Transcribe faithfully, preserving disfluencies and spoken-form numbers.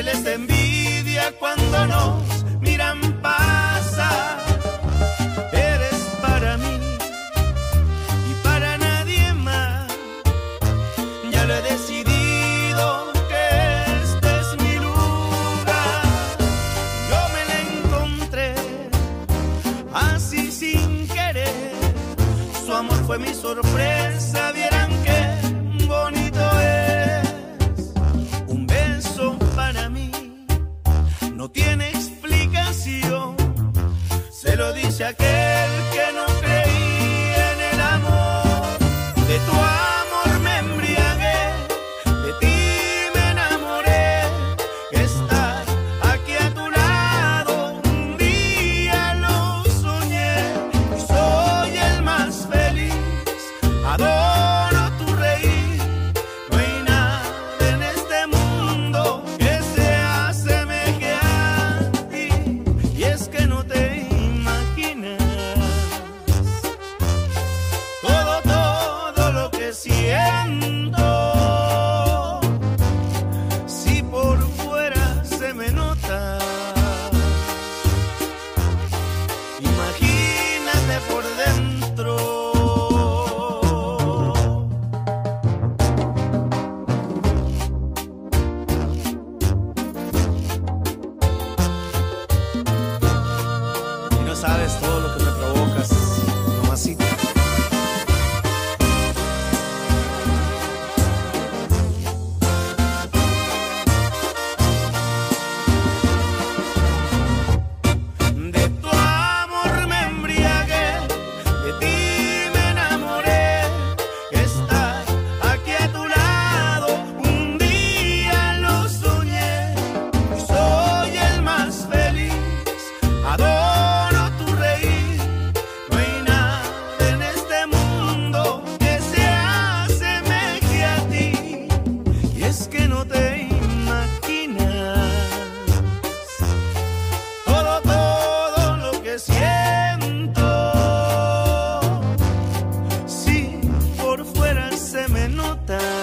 les da envidia cuando nos miran pasar. Eres para mí y para nadie más. Ya lo he decidido que este es mi lugar. Yo me la encontré así sin querer. Su amor fue mi sorpresa. Vieran qué bonito es. Un beso para mí no tiene explicación. Se lo dice aquel que no creía en el amor. De tu amor me embriagué, de ti me enamoré. Estar aquí a tu lado un día lo soñé y soy el más feliz. Adoro tu reír, no hay nada en este mundo que se asemeje a ti. Y es que no te imaginas todo, todo lo que siento. Si por fuera se me nota, imagínate por dentro. Y no sabes todo lo que me provocas, mamacita. De tu amor me embriagué, de ti me enamoré. Estar aquí a tu lado un día lo soñé y soy el más feliz. Adoro tu reír, no hay nada en este mundo que se asemeje a ti. Y es que no te imaginas todo, todo lo que siento. Si por fuera se me nota,